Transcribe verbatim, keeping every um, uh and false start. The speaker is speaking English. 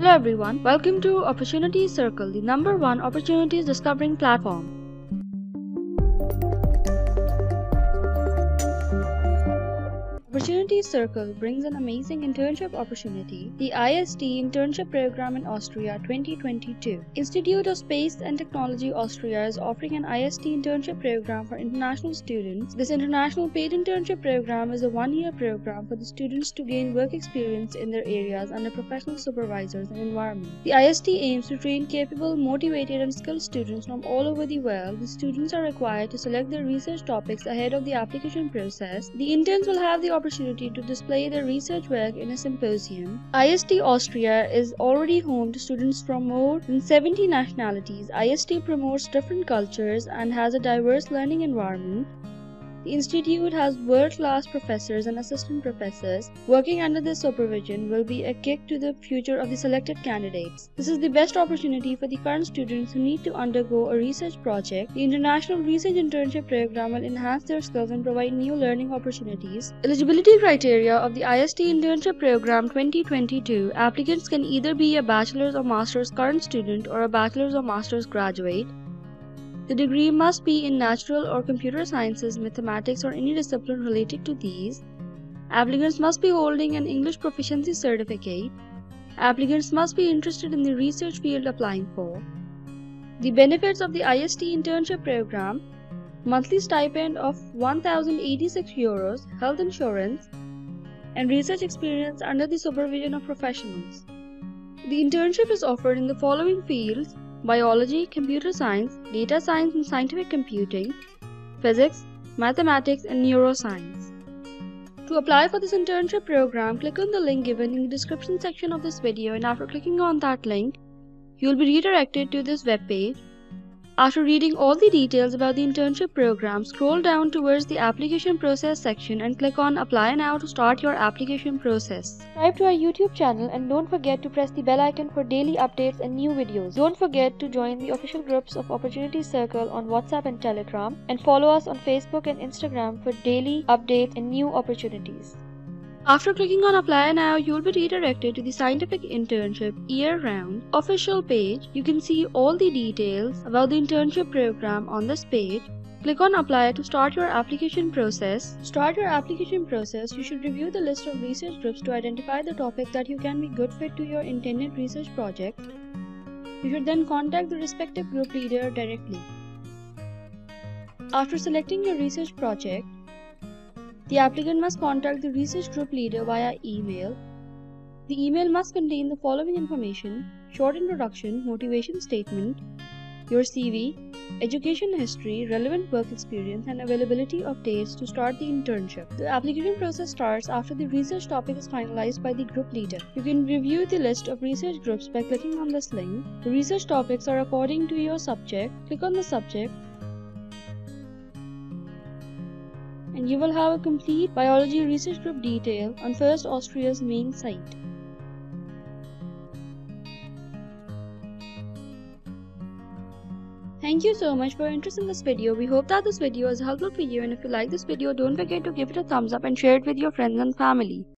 Hello everyone, welcome to Opportunity Circle, the number one opportunities discovering platform. Opportunity Circle brings an amazing internship opportunity, the I S T Internship Program in Austria twenty twenty-two. Institute of Space and Technology Austria is offering an I S T internship program for international students. This international paid internship program is a one-year program for the students to gain work experience in their areas under professional supervisors and environment. The I S T aims to train capable, motivated and skilled students from all over the world. The students are required to select their research topics ahead of the application process. The interns will have the opportunity opportunity to display their research work in a symposium. I S T Austria is already home to students from more than seventy nationalities. I S T promotes different cultures and has a diverse learning environment. The institute has world-class professors and assistant professors. Working under their supervision will be a kick to the future of the selected candidates. This is the best opportunity for the current students who need to undergo a research project. The International Research Internship Program will enhance their skills and provide new learning opportunities. Eligibility criteria of the I S T Internship Program twenty twenty-two. Applicants can either be a bachelor's or master's current student or a bachelor's or master's graduate. The degree must be in natural or computer sciences, mathematics, or any discipline related to these. Applicants must be holding an English proficiency certificate. Applicants must be interested in the research field applying for. The benefits of the I S T internship program: monthly stipend of one thousand eighty-six euros, health insurance, and research experience under the supervision of professionals. The internship is offered in the following fields: biology, computer science, data science and scientific computing, physics, mathematics, and neuroscience. To apply for this internship program, click on the link given in the description section of this video, and after clicking on that link, you will be redirected to this web page. After reading all the details about the internship program, scroll down towards the application process section and click on Apply Now to start your application process. Subscribe to our YouTube channel and don't forget to press the bell icon for daily updates and new videos. Don't forget to join the official groups of Opportunity Circle on WhatsApp and Telegram, and follow us on Facebook and Instagram for daily updates and new opportunities. After clicking on Apply Now, you will be redirected to the Scientific Internship Year-Round official page. You can see all the details about the internship program on this page. Click on Apply to start your application process. To start your application process, you should review the list of research groups to identify the topic that you can be good fit to your intended research project. You should then contact the respective group leader directly. After selecting your research project, the applicant must contact the research group leader via email. The email must contain the following information: short introduction, motivation statement, your C V, education history, relevant work experience, and availability of dates to start the internship. The application process starts after the research topic is finalized by the group leader. You can review the list of research groups by clicking on this link. The research topics are according to your subject. Click on the subject, and you will have a complete biology research group detail on First Austria's main site. Thank you so much for your interest in this video. We hope that this video is helpful for you, and if you like this video, don't forget to give it a thumbs up and share it with your friends and family.